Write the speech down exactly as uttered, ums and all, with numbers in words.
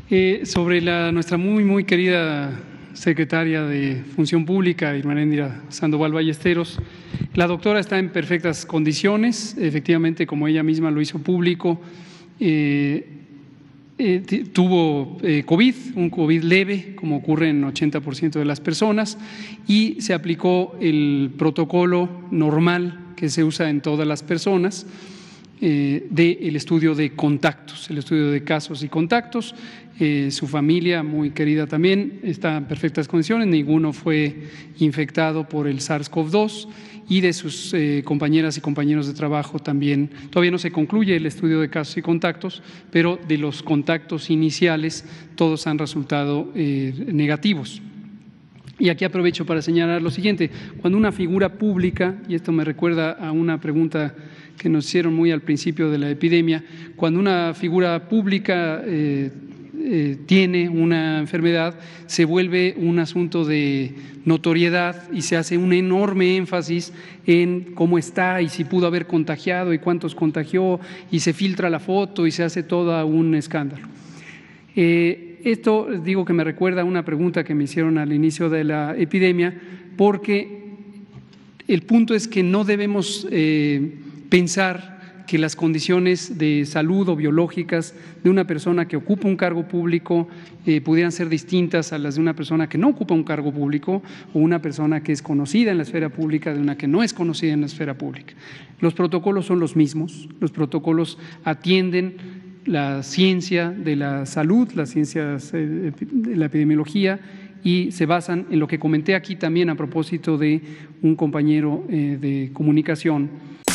Eh, sobre la, nuestra muy, muy querida secretaria de Función Pública, Irmeréndira Sandoval Ballesteros, la doctora está en perfectas condiciones, efectivamente, como ella misma lo hizo público, eh, eh, tuvo eh, COVID, un COVID leve, como ocurre en ochenta por ciento de las personas, y se aplicó el protocolo normal que se usa en todas las personas, Eh, del estudio de contactos, el estudio de casos y contactos. Eh, su familia, muy querida también, está en perfectas condiciones, ninguno fue infectado por el SARS CoV dos y de sus eh, compañeras y compañeros de trabajo también. Todavía no se concluye el estudio de casos y contactos, pero de los contactos iniciales todos han resultado eh, negativos. Y aquí aprovecho para señalar lo siguiente: cuando una figura pública, y esto me recuerda a una pregunta que nos hicieron muy al principio de la epidemia, cuando una figura pública eh, eh, tiene una enfermedad, se vuelve un asunto de notoriedad y se hace un enorme énfasis en cómo está y si pudo haber contagiado y cuántos contagió, y se filtra la foto y se hace todo un escándalo. Eh, esto digo que me recuerda a una pregunta que me hicieron al inicio de la epidemia, porque el punto es que no debemos eh, pensar que las condiciones de salud o biológicas de una persona que ocupa un cargo público eh, pudieran ser distintas a las de una persona que no ocupa un cargo público, o una persona que es conocida en la esfera pública de una que no es conocida en la esfera pública. Los protocolos son los mismos, los protocolos atienden la ciencia de la salud, las ciencias de la epidemiología, y se basan en lo que comenté aquí también a propósito de un compañero eh, de comunicación.